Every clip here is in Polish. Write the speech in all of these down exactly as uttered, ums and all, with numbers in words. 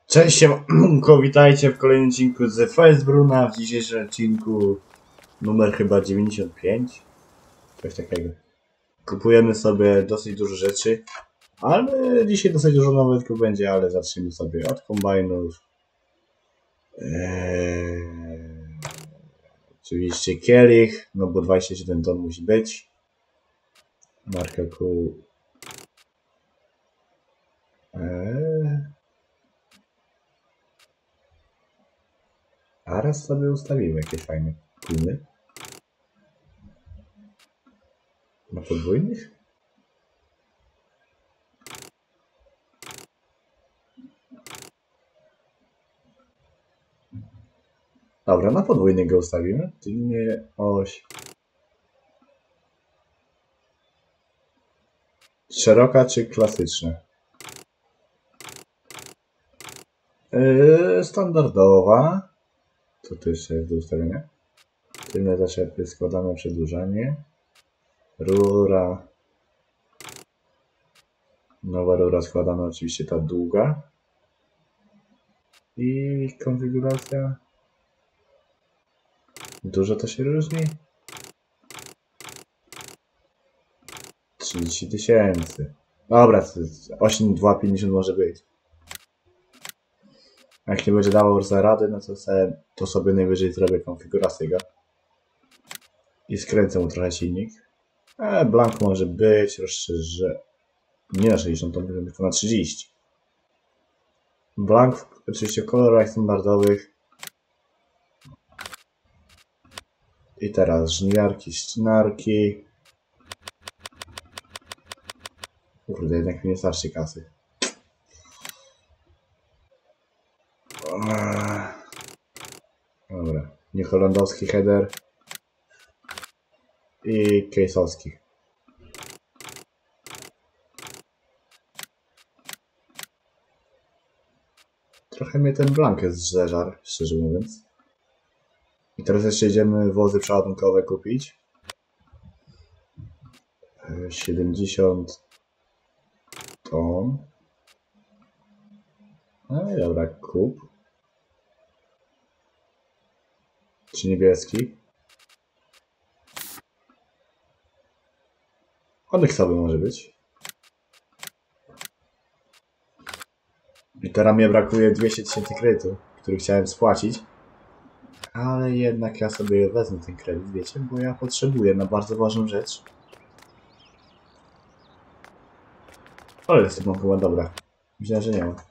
Cześć, siemanko, witajcie w kolejnym odcinku z Facebruna. W dzisiejszym odcinku numer chyba dziewięćdziesiąt pięć. Coś takiego. Kupujemy sobie dosyć dużo rzeczy, ale dzisiaj dosyć dużo nowych będzie, ale zacznijmy sobie od kombajnów. Eee, oczywiście kielich, no bo dwadzieścia siedem ton musi być. Marka kół. Eee, A raz sobie ustawimy jakieś fajne płyny. Na podwójnych? Dobra, na podwójnych go ustawimy. Tylnie oś. Szeroka czy klasyczna? Yy, standardowa. Co tu jeszcze jest do ustawienia? Tylne zaczepy, składane przedłużanie. Rura. Nowa rura składana, oczywiście ta długa. I konfiguracja. Dużo to się różni? trzydzieści tysięcy. Dobra, osiem dwa pięćdziesiąt może być. Jak nie będzie dawał za rady, no to sobie, to sobie najwyżej zrobię konfigurację go. I skręcę mu trochę silnik. E, blank może być, rozszerzę. Nie na sześćdziesiąt, tylko na trzydzieści. Blank oczywiście w kolorach standardowych. I teraz żniwiarki, ścinarki. Kurde, jednak mi nie starczy kasy. Dobra, nieholandowski header i case'owski. Trochę mnie ten blank jest zżeżar, szczerze mówiąc. I teraz jeszcze idziemy wozy przeładunkowe kupić. siedemdziesiąt ton. No i dobra, kup. Czy niebieski? Onyksowy może być. I teraz mnie brakuje dwieście tysięcy kredytu, który chciałem spłacić. Ale jednak ja sobie wezmę ten kredyt, wiecie, bo ja potrzebuję na bardzo ważną rzecz. Ale jest to chyba dobra. Myślę, że nie ma.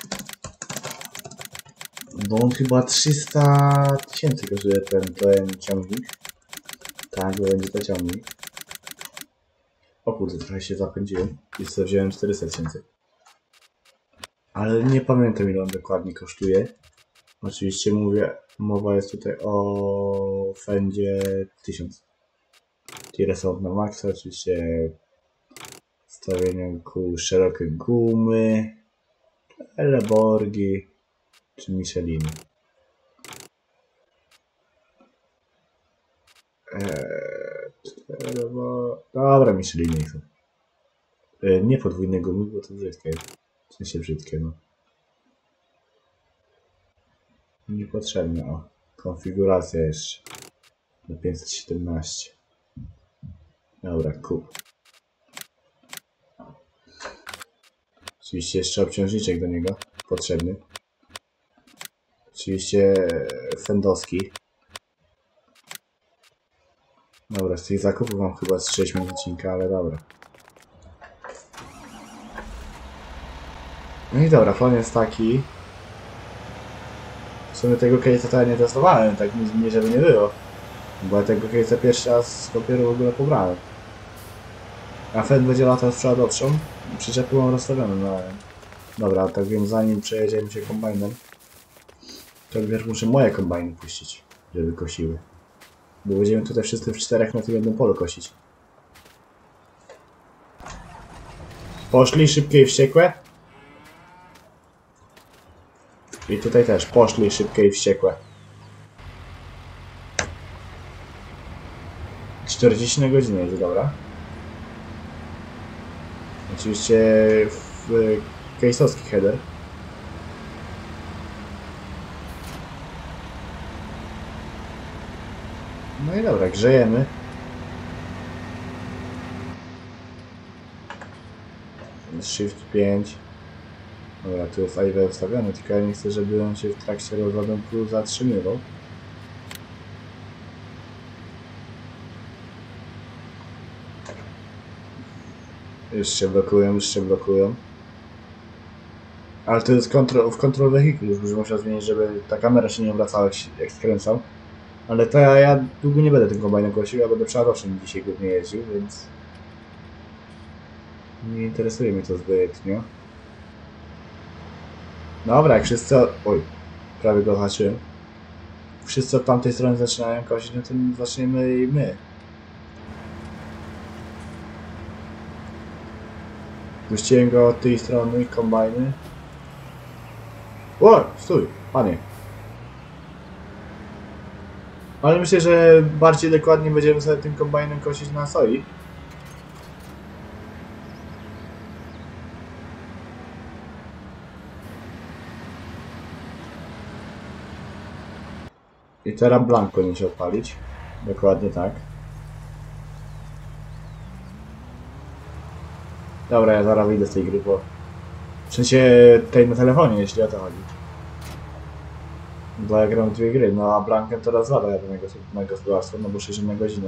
Bo on chyba trzysta tysięcy kosztuje ten, ten ciągnik. Tak, bo będzie to ciągnik. O kurde, trochę się zapędziłem. I sobie wziąłem czterysta tysięcy. Ale nie pamiętam, ile on dokładnie kosztuje. Oczywiście mówię, mowa jest tutaj o Fendzie tysiąc. Tire są na maksa, oczywiście stawienie kół, szerokie gumy, Leborgi czy Micheliny. Eee, dobra, Micheliny są. Eee, nie podwójne gumy, bo to brzydkie. W sensie brzydkie, no. Niepotrzebne, o. Konfiguracja jeszcze. Na pięćset siedemnaście. Dobra, kup. Oczywiście jeszcze obciążniczek do niego potrzebny. Oczywiście fendowski. Dobra, z tych zakupów mam chyba z sześć minut odcinka, ale dobra. No i dobra, plan jest taki. W sumie tego case'a ja nie testowałem, tak nie, żeby nie było. Bo ja tego case'a pierwszy raz dopiero w ogóle pobrałem. A Fend będzie latał z przodowszą. Przyczepy mam rozstawione na... Dobra, tak więc zanim przejedziemy się kombajnem, to najpierw muszę moje kombajny puścić, żeby kosiły. Bo będziemy tutaj wszyscy w czterech na tym jednym polu kosić. Poszli szybkie i wściekłe. I tutaj też poszli szybkie i wściekłe. czterdzieści na godzinę jest, dobra. Oczywiście w case'owski header. No i dobra, grzejemy. Shift pięć. Dobra, tu jest A I W ustawiony, tylko ja nie chcę, żeby on się w trakcie rozładunku zatrzymywał. Już się blokują, już się blokują. Ale to jest kontrol, w control vehicle, już bym musiał zmienić, żeby ta kamera się nie obracała jak, jak skręcam. Ale to ja, ja długo nie będę tym kombajnem kosił, ja będę przeładocznym dzisiaj głównie jeździł, więc... Nie interesuje mnie to zbytnio. Dobra, jak wszyscy... Oj, prawie go haczyłem. Wszyscy od tamtej strony zaczynają kosić, no to zaczniemy i my. Puściłem go od tej strony, kombajny. O, stój, panie. Ale myślę, że bardziej dokładnie będziemy sobie tym kombajnem kosić na soi. I teraz blank powinien się odpalić. Dokładnie tak. Dobra, ja zaraz wyjdę z tej gry, bo... W sensie tej na telefonie, jeśli o to chodzi. Bo ja gram dwie gry, no a blankiem to raz dwa jadę na gospodarstwo, no bo sześć na godzinę.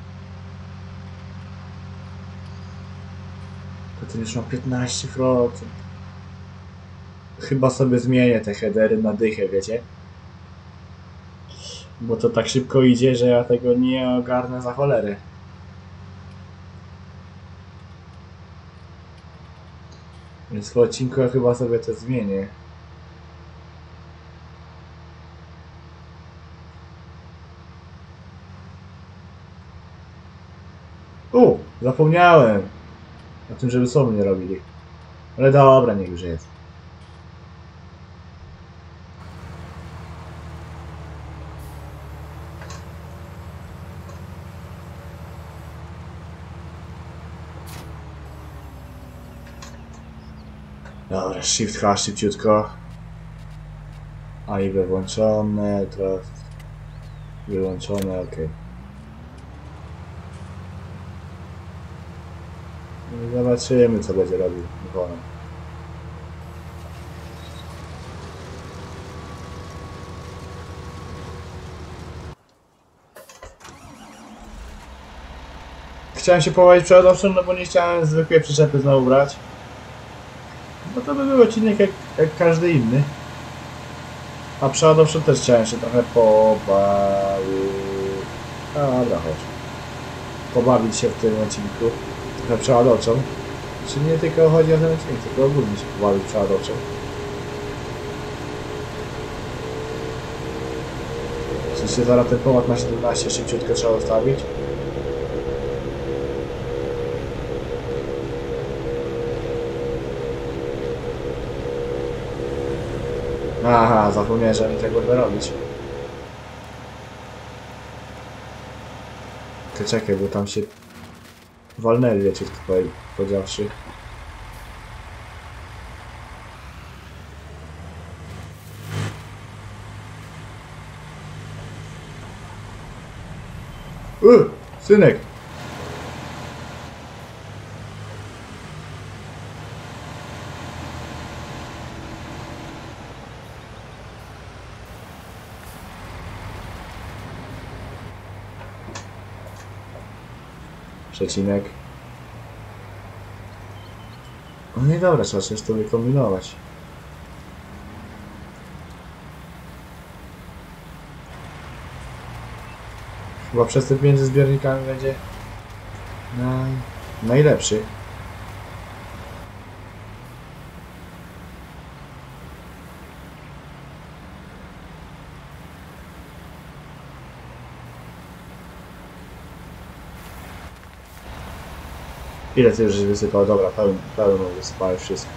To ten już ma piętnaście procent. Chyba sobie zmienię te headery na dychę, wiecie? Bo to tak szybko idzie, że ja tego nie ogarnę za cholerę. Więc w odcinku ja chyba sobie to zmienię. U, zapomniałem o tym, żeby słomy nie robili. Ale dobra, niech już jest. Dobra, Shift H szybciutko. A I B włączone, teraz wyłączone, ok. Zobaczymy, co będzie robił Iwonem. Chciałem się położyć przewodowczym, no bo nie chciałem zwykłej przyczepy znowu brać. Bo to by był odcinek jak, jak każdy inny. A przewodowczym też chciałem się trochę pobawić. A dobra, chodź. Pobawić się w tym odcinku. Trochę przeładowczą. Czy nie tylko chodzi o ten odcinek, tylko ogólnie się pobawić przeładowczą. Oczywiście zaraz ten pomad na siedemnaście szybciutko trzeba ustawić. Aha, zapomniałem, że oni tego będą robić. To czekaj, bo tam się walnęli, wiecie, tutaj powiedziawszy. Uuu, synek! Przecinek. No i dobra, trzeba coś to wykombinować. Chyba przesyp między zbiornikami będzie naj... najlepszy. Ile ty już wysypał? Dobra, pełno, pełno wysypałeś wszystko.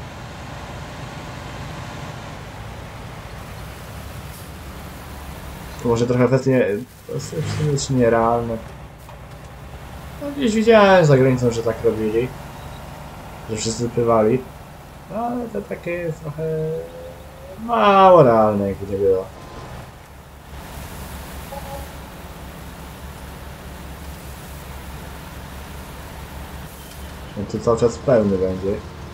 To może trochę kwestie czy nierealne. No, gdzieś widziałem za granicą, że tak robili. Że wszyscy pływali. No ale to takie jest trochę mało realne, jakby nie było. No to cały czas pełny będzie.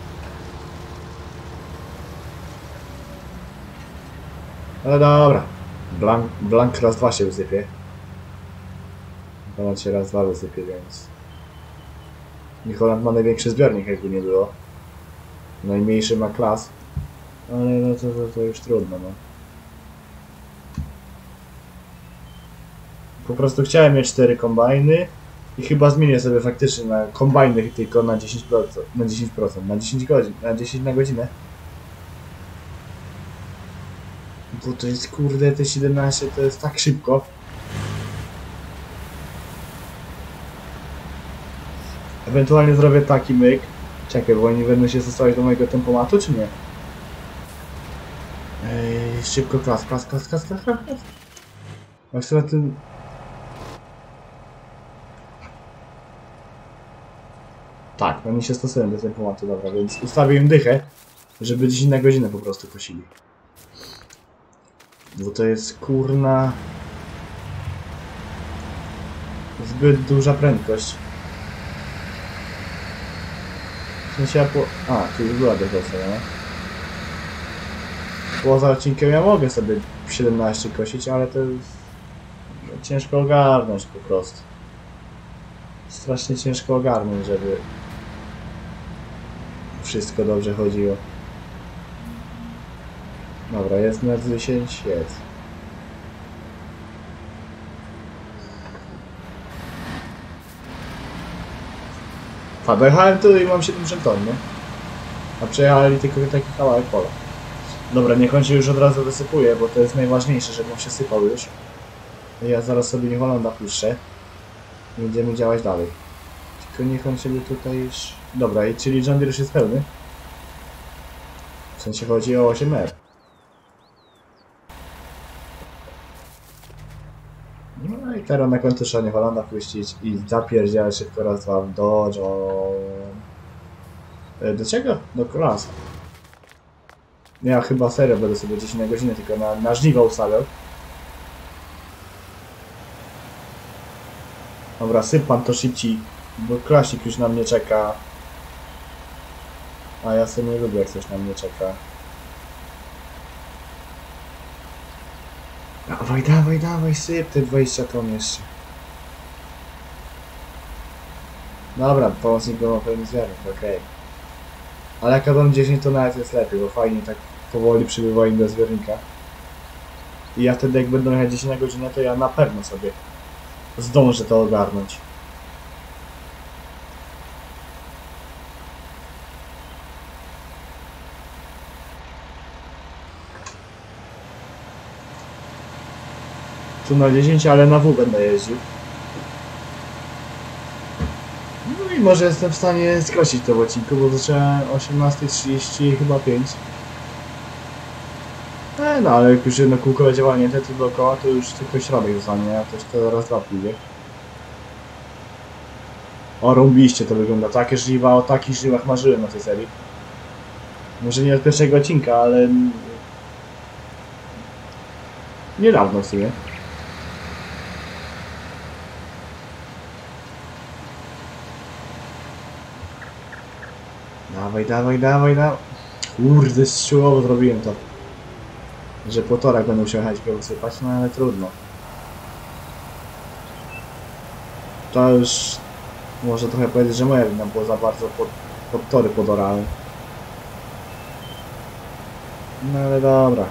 Ale dobra. Blank, blank raz dwa się wysypie. Ponad się raz dwa wysypie, więc... Nicholand ma największy zbiornik, jakby nie było. Najmniejszy ma klas. Ale no to, to, to już trudno, no. Po prostu chciałem mieć cztery kombajny i chyba zmienię sobie faktycznie na kombajny tylko na dziesięć procent, na dziesięć procent, na dziesięć godzin, na dziesięć na godzinę. Bo to jest kurde, te siedemnaście to jest tak szybko. Ewentualnie zrobię taki myk. Czekaj, bo oni będą się stosować do mojego tempomatu, czy nie? Ej, szybko klas, klas, klas, klas, klas, klas. A chcę na tym... Tak, oni się stosują do tempomatu, dobra, więc ustawię im dychę, żeby dziesięć na godzinę po prostu kosili. Bo to jest kurna... zbyt duża prędkość. W sensie ja po... A, tu już była dycha ustawiona. Poza odcinkiem ja mogę sobie siedemnaście kosić, ale to jest... ciężko ogarnąć po prostu. Strasznie ciężko ogarnąć, żeby... wszystko dobrze chodziło. Dobra, jest na dziesięć, jest. A dojechałem tu i mam siedemdziesiąt ton, nie? A przejechali tylko taki kawałek pola. Dobra, niech on się już od razu wysypuje, bo to jest najważniejsze, żeby on się sypał już. Ja zaraz sobie New Hollanda puszczę. I będziemy działać dalej. Tylko niech on sobie tutaj już... Dobra, i czyli John Deere już jest pełny. W sensie chodzi o osiem R. No i teraz na końcu trzeba New Hollanda puścić i zapierdziać szybko raz, dwa do John... Do czego? Do klasa. Ja chyba serio będę sobie dziesięć na godzinę tylko na, na żniwo ustawiał. Dobra, syp pan to szybciej, bo klasik już na mnie czeka. A ja sobie nie lubię, jak coś na mnie czeka. Dawaj, dawaj, dawaj, syp te dwadzieścia ton jeszcze. Dobra, pomocnik go ma pełny zbiornik, okej. Okay. Ale jak dam dziesięć to nawet jest lepiej, bo fajnie tak powoli przybywa im do zbiornika. I ja wtedy jak będę jechać dziesięć na godzinę, to ja na pewno sobie zdążę to ogarnąć. Tu na dziesięć, ale na W będę jeździł. No i może jestem w stanie skrócić to w odcinku, bo zacząłem osiemnasta trzydzieści chyba pięć. E, no ale jak już jedno kółko będzie walnięte tu dookoła, to już tylko środek zostanie, a też to raz dwa pójdzie. O, rąbiście to wygląda. Takie żniwa, o takich żniwach marzyłem na tej serii. Może nie od pierwszego odcinka, ale... niedawno w sumie. Dawaj, dawaj, dawaj, dawaj. Kurde, siłowo zrobiłem to. Że po torach będę musiał jechać go wysypać, no ale trudno. To już... może trochę powiedzieć, że moja wina, bo za bardzo pod, pod tory podorałem. No ale dobra.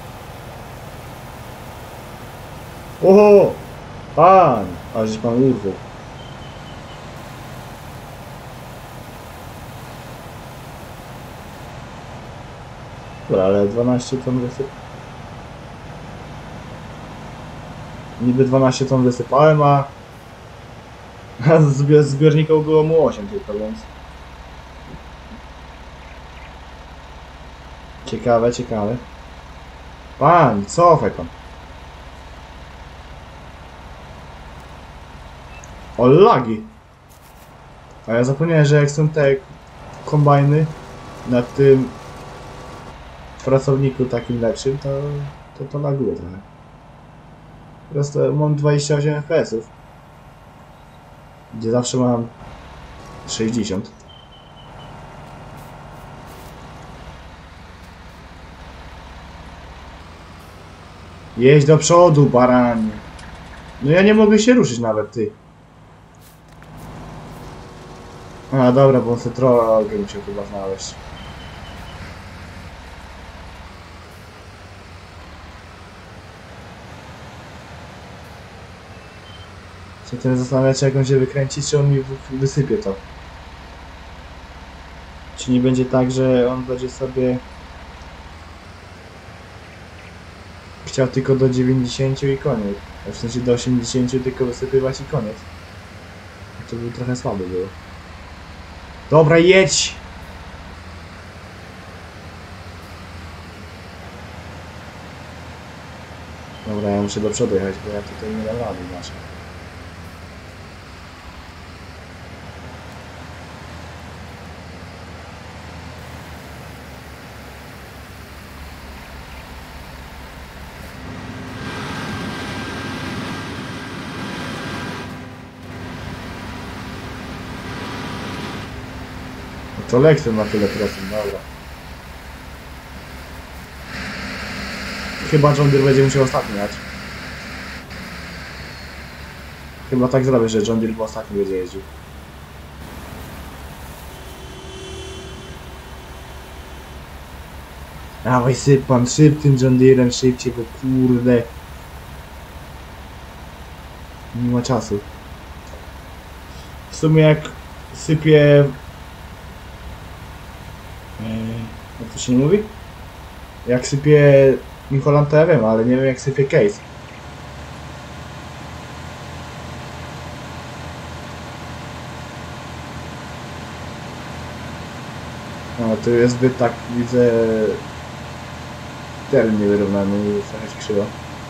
Oho! Pan! Aż pan urwał. Dobra, ale dwanaście ton wysyp... Niby dwanaście ton wysypałem, a... a z zbiornika było mu osiem tylko, więc... Ciekawe, ciekawe. Pan, cofaj pan. O, lagi! A ja zapomniałem, że jak są te kombajny na tym pracowniku takim lepszym, to to, to laguje trochę. Po prostu mam dwadzieścia osiem F P S ów, gdzie zawsze mam sześćdziesiąt. Jedź do przodu, baranie. No ja nie mogę się ruszyć nawet, ty. A dobra, bo on sobie drogę musiał chyba znaleźć. Się teraz zastanawiać, jak on się wykręci, czy on mi wysypie to. Czy nie będzie tak, że on będzie sobie chciał tylko do dziewięćdziesięciu i koniec. W sensie do osiemdziesięciu tylko wysypywać i koniec. To by trochę słabe było. Dobra, jedź! Dobra, ja muszę do przodu jechać, bo ja tutaj nie dam rady inaczej. To Lexus ma tyle procent, dobra. Chyba John Deere będzie musiał ostatni jechać. Chyba tak zrobię, że John Deere po ostatni będzie jeździł. Dawaj syp pan, szyb tym John Deere'em, szybciej, bo kurde. Nie ma czasu. W sumie jak sypie... Jak to się nie mówi? Jak sypie New Holland, to ja wiem, ale nie wiem jak sypie Case. No, tu jest zbyt tak, widzę... teren niewyrównany, jest trochę krzywo.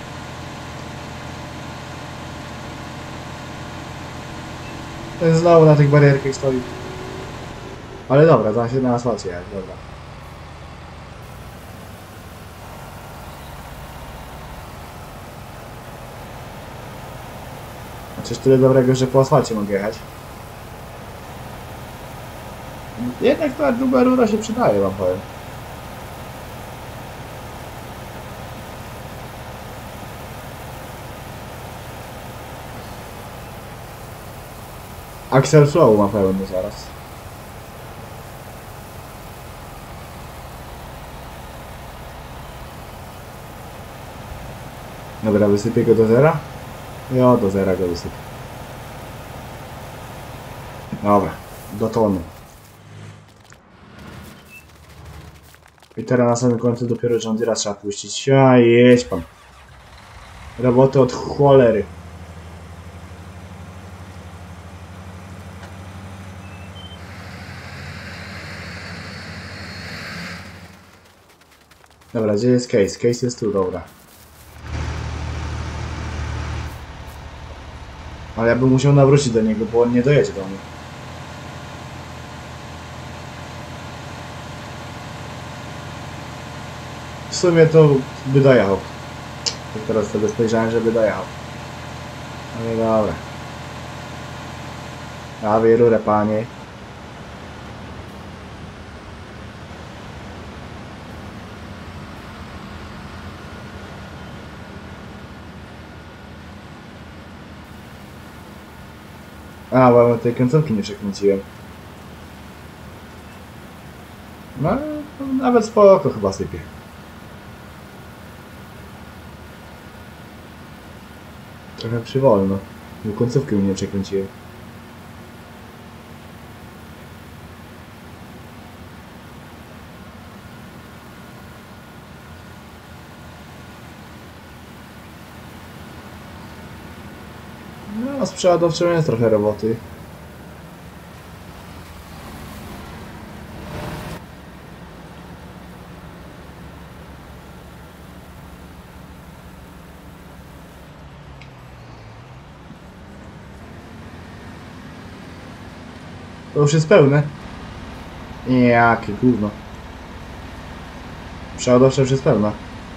Ten znowu na tych barierkach stoi. Ale dobra, da się na asfalcie jechać, dobra. Chociaż tyle dobrego, że po asfalcie mogę jechać. Jednak ta długa rura się przydaje, wam powiem. Axel Flow ma pełny zaraz. Dobra, wysypię go do zera? Jo, do zera go wysypię. Dobra, do tony. I teraz na samym końcu dopiero John Deere'a trzeba puścić. A jedź pan. Roboty od cholery. Dobra, gdzie jest Case? Case jest tu, dobra. Ale ja bym musiał nawrócić do niego, bo on nie dojedzie do mnie. W sumie to by dojechał. Teraz sobie spojrzałem, żeby dojechał. No i dobra. Dawaj rurę, panie. A, bo ja tej końcówki nie przekręciłem. No, nawet spoko chyba sypie. Trochę przywolno, bo końcówki mnie nie przekręciłem. No, z przeładowczą jest trochę roboty. To już jest pełne. Jakie gówno. Przeładowcza już jest pełna.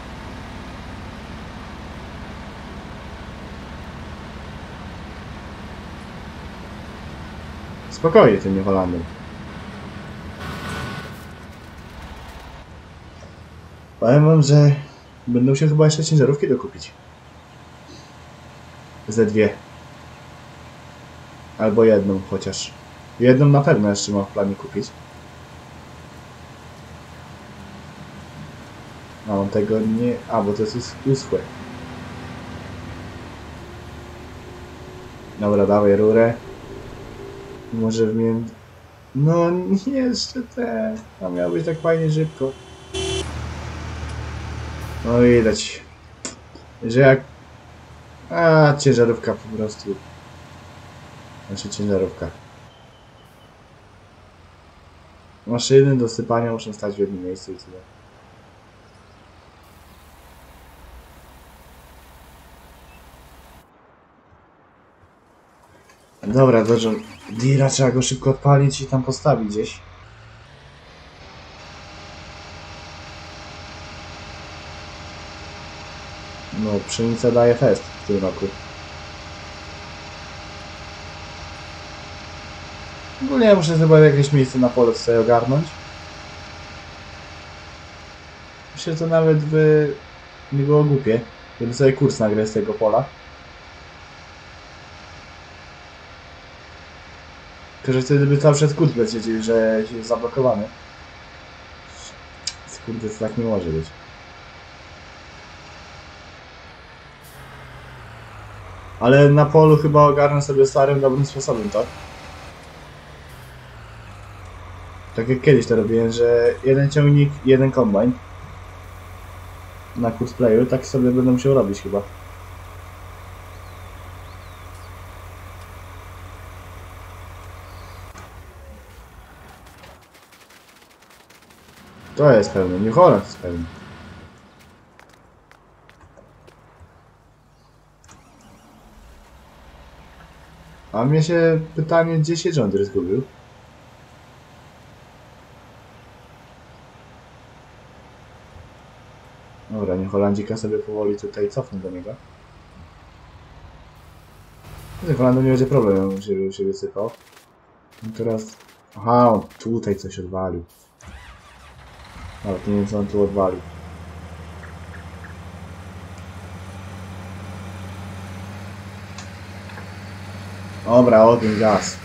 Spokojnie tym New Hollandem. Powiem wam, że Będą się chyba jeszcze ciężarówki dokupić. Ze dwie. Albo jedną chociaż. Jedną na pewno jeszcze mam w planie kupić. A on tego nie... A, bo to jest uschłe. Dobra, dawaj rurę. Może w między... No nie, jeszcze te... A miało być tak fajnie szybko. No widać. Że jak... A, ciężarówka po prostu. Znaczy ciężarówka. Maszyny do sypania muszą stać w jednym miejscu i tyle. Dobra, dobrze. Dira trzeba go szybko odpalić i tam postawić gdzieś. No, pszenica daje fest w tym roku. No nie, muszę chyba jakieś miejsce na polu sobie ogarnąć. Myślę, że to nawet by nie było głupie, żeby sobie kurs nagrać z tego pola. Tylko, że wtedy by cały czas kurs lecieć, że jest zablokowany. Kurde, to tak nie może być. Ale na polu chyba ogarnę sobie starym, dobrym sposobem, tak? Tak jak kiedyś to robiłem, że jeden ciągnik, jeden kombajn na kursplayu, tak sobie będę musiał robić chyba. To jest pełny, New Holland jest pełny. A mnie się pytanie, gdzie się John Deere zgubił? Dobra, niech Holandzika sobie powoli tutaj cofnę do niego. Z Holandą nie będzie problemu, żeby się wysypał. No teraz... Aha, on tutaj coś odwalił. Ale nie wiem, co on tu odwalił. Dobra, ogień, gaz.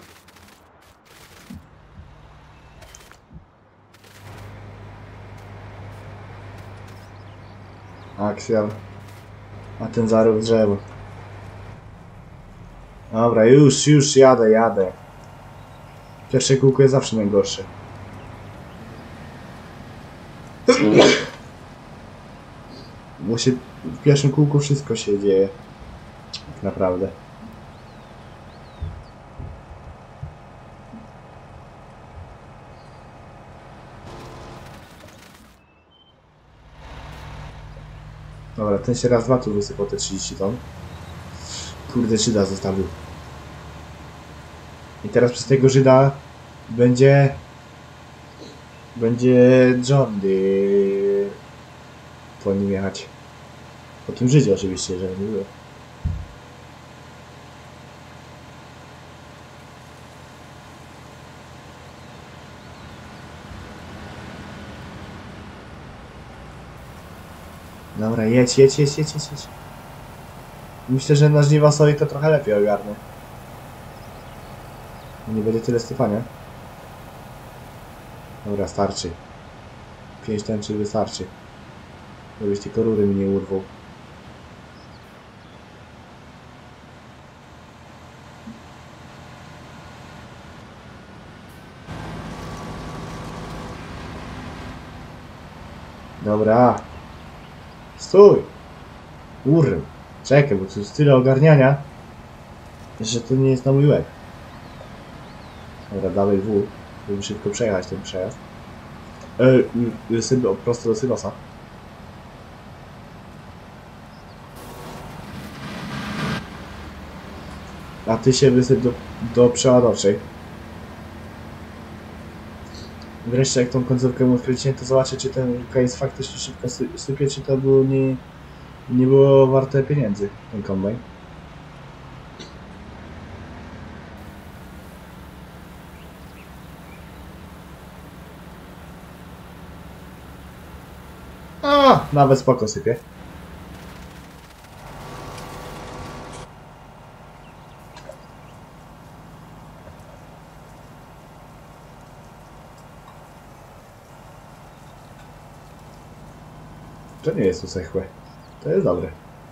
Aksjal. A ten zarył drzewo. Dobra, już, już jadę, jadę. Pierwsze kółko jest zawsze najgorsze. Bo się w pierwszym kółku wszystko się dzieje. Tak naprawdę. Dobra, ten się raz, dwa tu wysypał te trzydzieści ton. Kurde, Żyda zostawił. I teraz przez tego Żyda będzie... Będzie John Deere po nim jechać. Po tym Żydzie oczywiście, żeby nie było. Dobra, jedź, jedź, jedź, jedź, jedź, jedź. Myślę, że na żniwa soi to trochę lepiej ogarnę. Nie będzie tyle sypania. Dobra, starczy. Pięć tęczy wystarczy. Żebyś tylko rury mi nie urwał. Dobra. Stój! Urry. Czekaj, bo tu jest tyle ogarniania, że to nie jest na mój łeb. Dobra, dawaj W, żeby szybko przejechać ten przejazd. E, prosto do silosa. A ty się wysyp do, do przeładowczej. Wreszcie jak tą końcówkę mu odkręciłem, to zobaczę, czy ten case faktycznie szybko sypie, czy to było nie, nie było warte pieniędzy, ten kombajn. A, nawet spoko sypie. To nie jest usechłe. To jest dobre.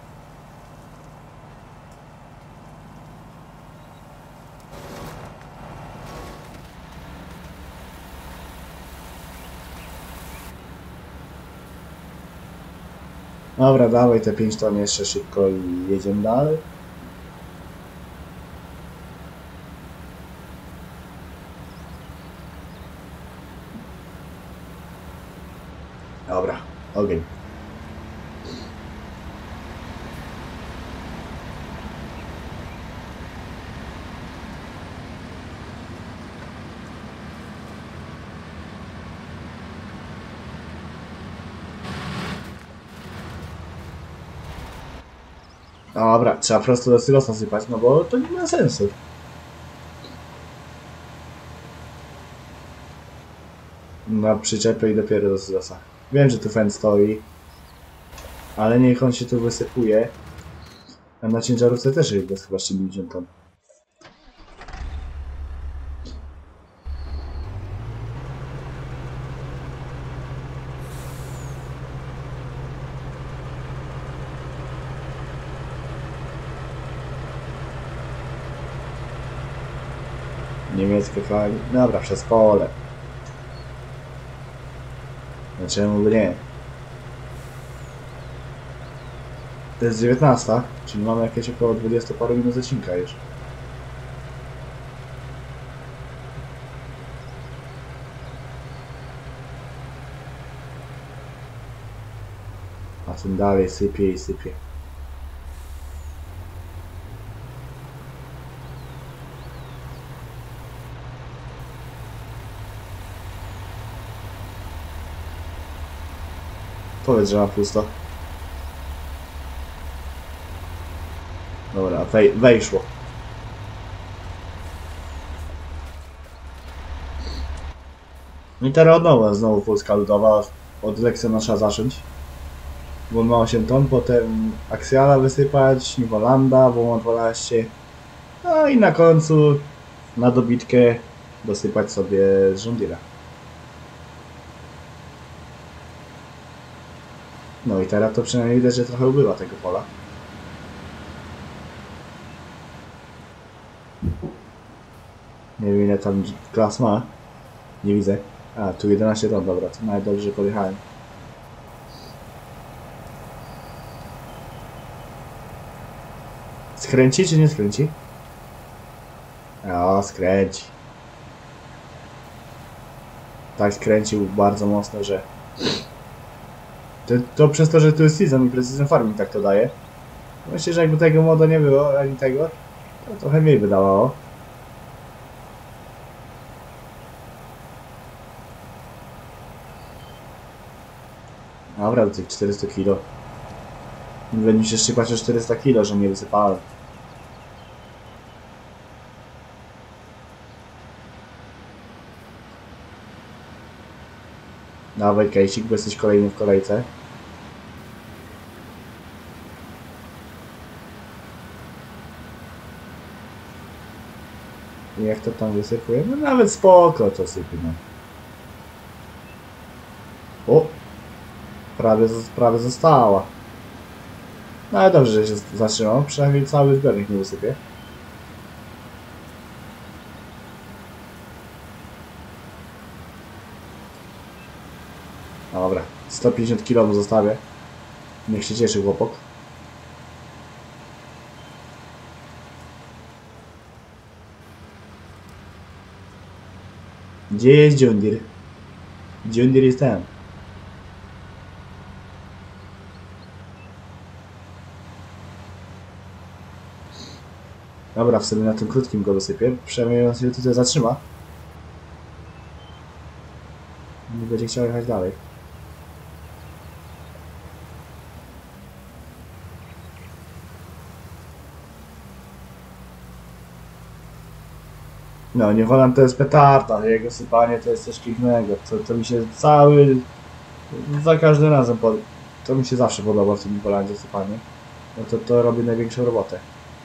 Dobra, dawaj te pięć ton jeszcze szybko i jedziemy dalej. Dobra, ogień. Dobra, trzeba prosto do silosa sypać, no bo to nie ma sensu. Na przyczepę i dopiero do silosa. Wiem, że tu fan stoi, ale niech on się tu wysypuje. A na ciężarówce też jest chyba dziewięćdziesiąt ton. Niemieckie flagi. Dobra, przez pole. No czemu by nie? To jest dziewiętnasta, czyli mamy jakieś około dwadzieścia paru minut odcinka już. A tym dalej sypie i sypie. Powiedz, że ma pusto. Dobra, wej wejszło. I teraz od nowa znowu Polska Ludowa. Od Leksjona trzeba zacząć. Bo ma osiem ton, potem Axiala wysypać, Niwolanda, bo ma dwanaście. No i na końcu na dobitkę dosypać sobie z John Deere'a. No i teraz to przynajmniej widać, że trochę ubywa tego pola. Nie wiem ile tam klas ma. Nie widzę. A, tu jedenaście ton, dobra, to nawet dobrze podjechałem. Skręci czy nie skręci? O, skręci. Tak skręcił bardzo mocno, że... To, to przez to, że tu jest season i precision farming tak to daje. Myślę, że jakby tego moda nie było, ani tego, to trochę mniej wydawało. Dobra, do tych czterysta kilo. Będzie się szczypać o czterysta kilo, że nie wysypałem. Dawaj Kejsik, bo jesteś kolejny w kolejce. I jak to tam wysypuje? No nawet spoko to sypie, no. O! Prawie, prawie została. No ale dobrze, że się zatrzymał. Przynajmniej cały zbiornik nie wysypie. Dobra, sto pięćdziesiąt kilo mu zostawię. Niech się cieszy chłopak. Gdzie jest John Deere? John Deere jest tam. Dobra, w sobie na tym krótkim go dosypię. Przynajmniej on się tutaj zatrzyma. Nie będzie chciał jechać dalej. No, New Holland to jest petarda, jego sypanie to jest coś pięknego. To, to mi się cały Za każdym razem, po... to mi się zawsze podoba w tym Polandzie sypanie. No to to robi największą robotę.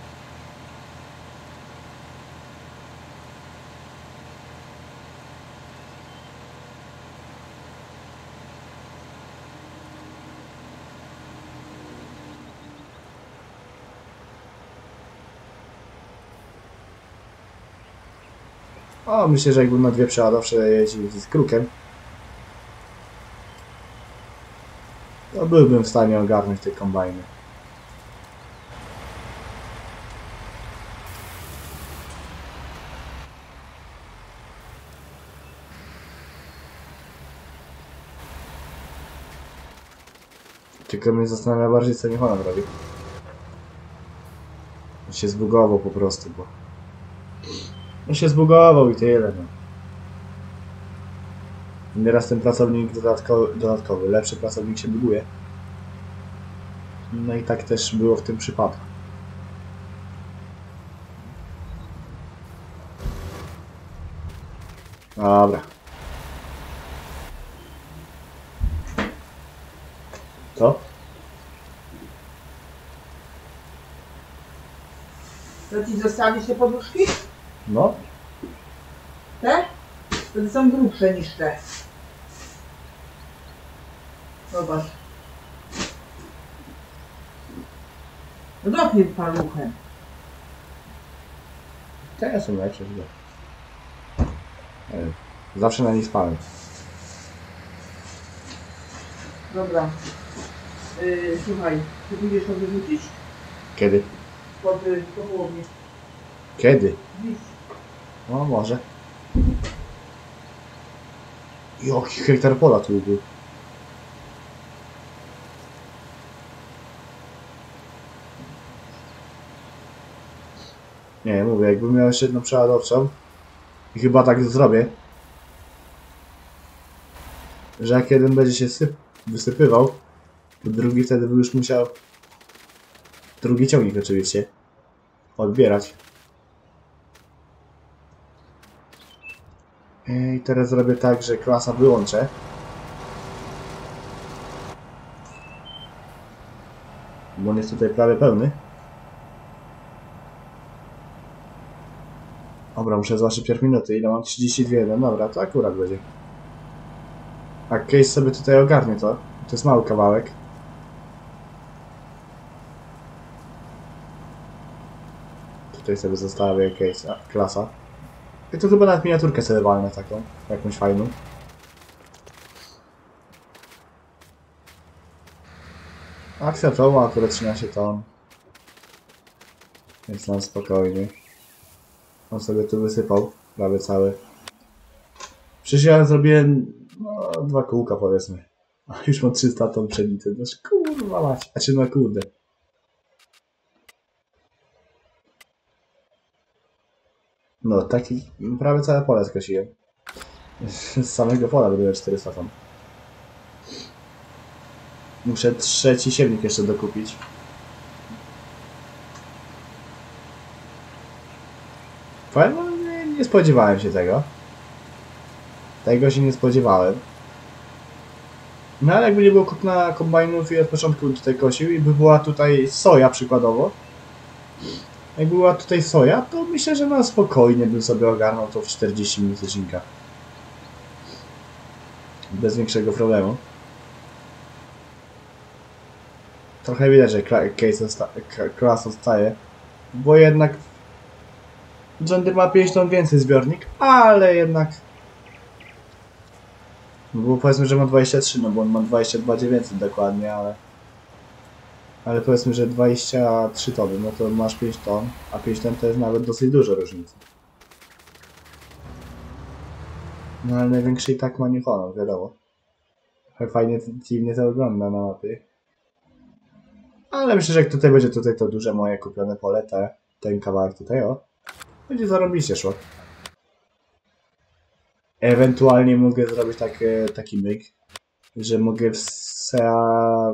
O, myślę, że jakbym na dwie przeładowcze jeździł z krukiem, to byłbym w stanie ogarnąć te kombajny. Tylko mnie zastanawia bardziej, co niech ona robi. On się zbugował po prostu, bo... On się zbugował i tyle, no. Nieraz ten pracownik dodatkowy, dodatkowy, lepszy pracownik się buguje. No i tak też było w tym przypadku. Dobra. Co? To ci zostawić te poduszki? No. Te? To są grubsze niż te. Zobacz. No dopnij paluchem. Te są lepsze, źle. Zawsze na nich spałem. Dobra. Yy, słuchaj, ty będziesz to wyrzucić? Kiedy? Pod y, połownie. Kiedy? Dziś. No może. Jaki hektar pola tu był. Nie, mówię, jakbym miał jeszcze jedną przeładowczą i chyba tak zrobię, że jak jeden będzie się syp wysypywał, to drugi wtedy by już musiał, drugi ciągnik oczywiście, odbierać. I teraz zrobię tak, że klasa wyłączę. Bo on jest tutaj prawie pełny. Dobra, muszę zobaczyć pierwsze minuty. Ile mam? trzydzieści dwa. No dobra, to akurat będzie. A Case sobie tutaj ogarnie to. To jest mały kawałek. Tutaj sobie zostawię Case, a, klasa. I to chyba nawet miniaturkę sobie walnę taką. Jakąś fajną. Akcja to ma akurat trzynaście ton. Więc nam spokojnie. On sobie tu wysypał prawie cały. Przecież ja zrobiłem no, dwa kółka powiedzmy. A już mam trzysta ton pszenicy. No kurwa mać. A czy no kurde. No taki prawie całe pole skosiłem. Z samego pola będę czterysta ton. Muszę trzeci siewnik jeszcze dokupić. Powiem, no, nie, nie spodziewałem się tego. Tego się nie spodziewałem. No ale jakby nie było kupna kombajnów i od początku tutaj kosił i by była tutaj soja przykładowo. Jak była tutaj soja, to myślę, że na spokojnie bym sobie ogarnął to w czterdzieści minut odcinka. Bez większego problemu. Trochę widać, że klas odstaje, bo jednak John Deere ma pięć ton więcej zbiornik, ale jednak bo powiedzmy, że ma dwadzieścia trzy, no bo on ma dwadzieścia dwa dziewięćset dokładnie, ale ale powiedzmy, że dwadzieścia trzy tony, no to masz pięć ton, a pięć ton to jest nawet dosyć duża różnica. No ale największy i tak ma New Holland, wiadomo. Fajnie, dziwnie to wygląda na mapie. Ale myślę, że jak tutaj będzie tutaj to duże moje kupione pole, te, ten kawałek tutaj, o, będzie zarobiście szło. Ewentualnie mogę zrobić tak, taki myk, że mogę w sea,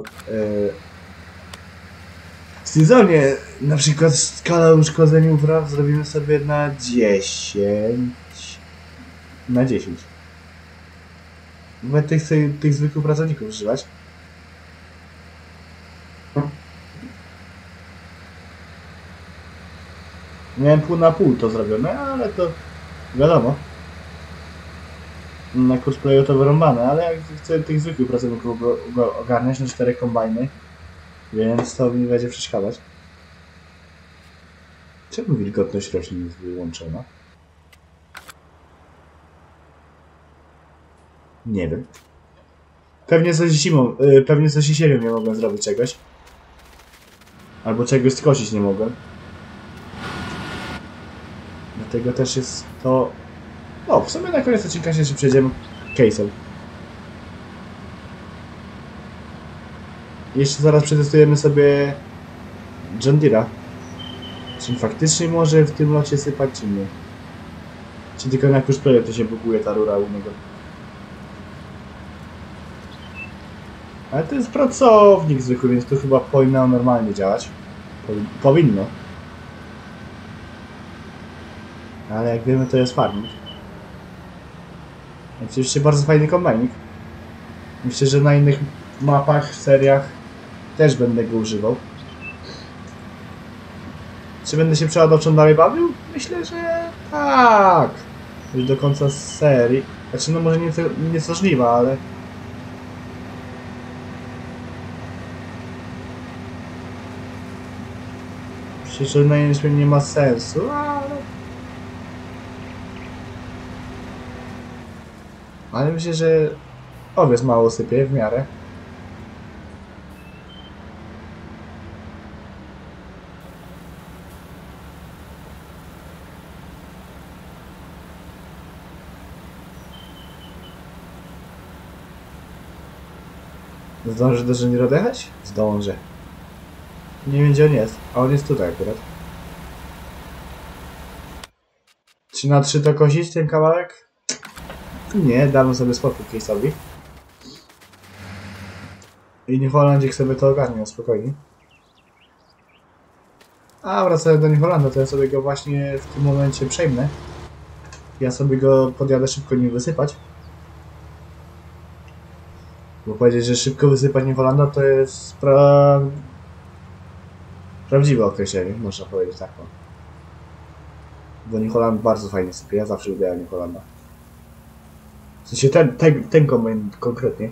w sezonie na przykład skala uszkodzeń upraw zrobimy sobie na dziesięć. Na dziesięć. Nawet tych, tych, tych zwykłych pracowników używać. Miałem pół na pół to zrobione, ale to wiadomo. Na cosplayu to wyrąbane, ale jak chcę tych zwykłych pracowników ogarniać na cztery kombajny, więc to mi będzie przeszkadzać. Czemu wilgotność roślin jest wyłączona? Nie wiem. Pewnie coś zimą, yy, pewnie coś jesienią nie mogłem zrobić czegoś. Albo czegoś skosić nie mogłem. Dlatego też jest to... O, w sumie na koniec odcinka się jeszcze przejdziemy case'em. Jeszcze zaraz przetestujemy sobie John Deere'a. Czy faktycznie może w tym locie sypać, czy nie? Czy tylko na cosplayu to się buguje ta rura u niego? Ale to jest pracownik zwykły, więc to chyba powinno normalnie działać. Powinno. Ale jak wiemy, to jest farming. Oczywiście bardzo fajny kombajnik. Myślę, że na innych mapach, seriach też będę go używał. Czy będę się przeładowczą dalej bawił? Myślę, że tak. Już do końca serii. Znaczy, no może nie, nie co żniwa, ale... Myślę, że na innym nie ma sensu, ale... Ale myślę, że owiec mało sypie w miarę. Zdążę do Żenira dojechać? Zdążę. Nie wiem, gdzie on jest, a on jest tutaj akurat. Czy na trzy to kosić ten kawałek? Nie, damy sobie spokój case'owi. I niech Holandzik sobie to ogarnie spokojnie. A wracając do Niholanda, to ja sobie go właśnie w tym momencie przejmę. Ja sobie go podjadę szybko nim wysypać. Bo powiedzieć, że szybko wysypać Niholanda to jest pra... prawdziwe określenie, można powiedzieć tak. Bo Niholand bardzo fajnie sypie, ja zawsze lubię Niholanda. W sensie ten, ten, ten kombajn konkretnie.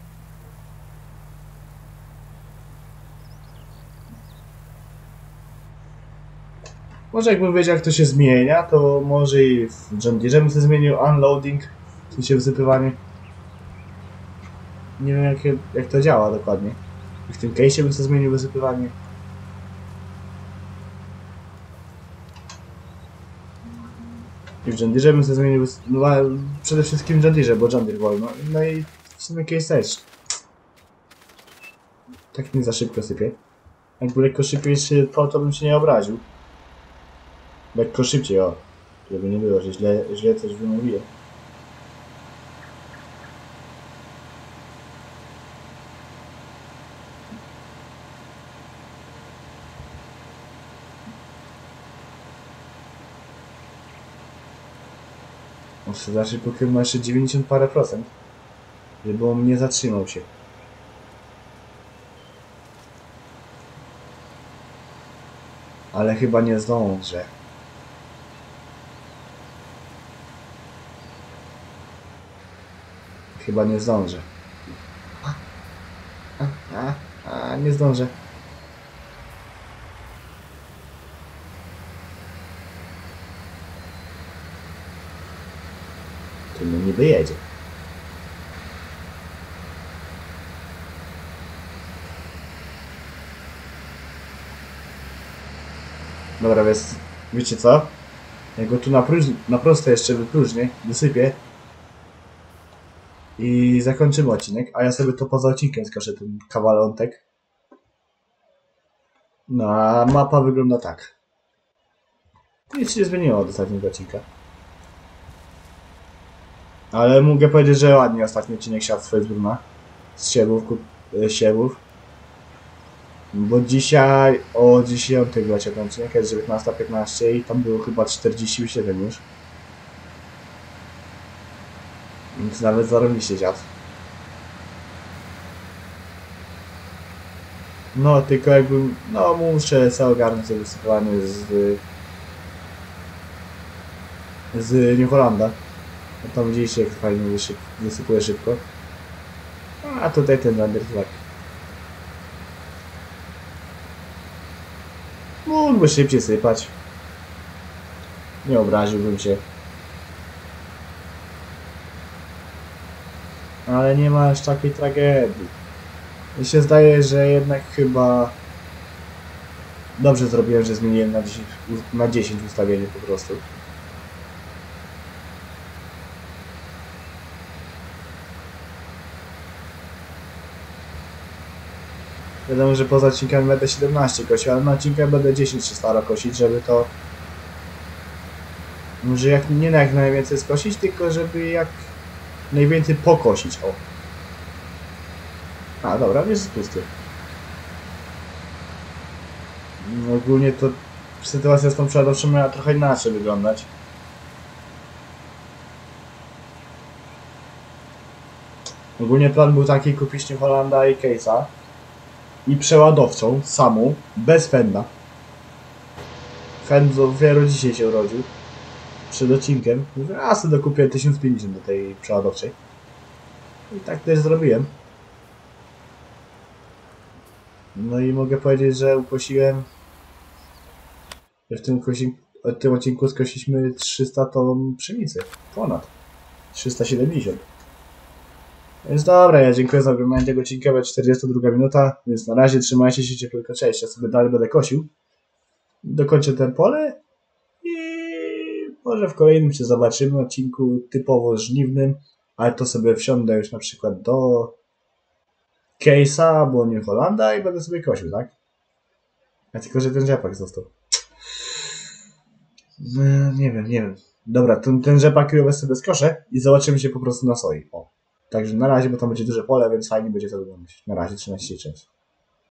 Może jakbym wiedział, jak to się zmienia, to może i w John Deere bym się zmienił unloading, w sensie wysypywanie. Nie wiem, jak, jak to działa dokładnie. I w tym case'ie bym się zmienił wysypywanie. I w John Deere bym się zmienił, no, przede wszystkim w John Deere, bo John Deere wolno. No i w sumie case też. Tak nie za szybko sypie. Jakby lekko szybciej się to, to bym się nie obraził. Lekko szybciej, o. Żeby nie było, że źle, źle coś wymówiłem. Muszę zacząć pokrył ma jeszcze dziewięćdziesiąt parę procent. Żeby on nie zatrzymał się. Ale chyba nie zdążę. Chyba nie zdążę. A, a, a, nie zdążę. To mnie niby jedzie. Dobra, więc wiecie co? Ja go tu na, próż- na prosto jeszcze wypróżnię, wysypię. I zakończymy odcinek, a ja sobie to poza odcinkiem skoszę ten kawalątek. No a mapa wygląda tak. Nic się nie zmieniło od ostatniego odcinka. Ale mogę powiedzieć, że ładnie ostatni odcinek siadł z Facebooka. Z siewów, e, siewów. Bo dzisiaj o dziesiątej była ten odcinek, jest dziewiętnasta piętnaście i tam było chyba czterdzieści siedem już. Więc nawet zarobiliście dziad. No, tylko jakbym, no muszę cały ogarnąć sobie wysypanie z z New Hollanda. No tam widzieliście, jak fajnie wysyp, wysypuje szybko. A tutaj ten lander tak. Mógłby szybciej sypać. Nie obraziłbym się. Ale nie ma aż takiej tragedii. Mi się zdaje, że jednak chyba dobrze zrobiłem, że zmieniłem na dziesięć, na dziesięć ustawienie po prostu. Wiadomo, że poza odcinkami będę siedemnaście kosił, ale na odcinkach będę dziesięć się starał kosić, żeby to... Może jak, nie jak najwięcej skosić, tylko żeby jak najwięcej pokosić, o. A, dobra, jest pusty. Ogólnie to sytuacja z tą przeładowczą miała trochę inaczej wyglądać. Ogólnie plan był taki, kupić New Hollanda i case'a i przeładowczą, samą, bez fenda. Fend dopiero dzisiaj się urodził. Przed odcinkiem. Mówię, a sobie dokupię tysiąc pięćdziesiąt do tej przeładowczej. I tak też zrobiłem. No i mogę powiedzieć, że ukosiłem... W tym, kosi... w tym odcinku skosiliśmy trzysta ton pszenicy. Ponad. trzysta siedemdziesiąt. Więc dobra, ja dziękuję za oglądanie tego odcinka, będzie czterdziesta druga minuta, więc na razie trzymajcie się ciepłego, cześć, ja sobie dalej będę kosił. Dokończę ten pole i może w kolejnym się zobaczymy odcinku typowo żniwnym, ale to sobie wsiądę już na przykład do case'a albo New Hollanda i będę sobie kosił, tak? A tylko, że ten rzepak został. No, nie wiem, nie wiem. Dobra, ten, ten rzepak już sobie skoszę i zobaczymy się po prostu na soi. O. Także na razie, bo tam będzie duże pole, więc fajnie będzie to wyglądać. Na razie, trzymajcie się, cześć.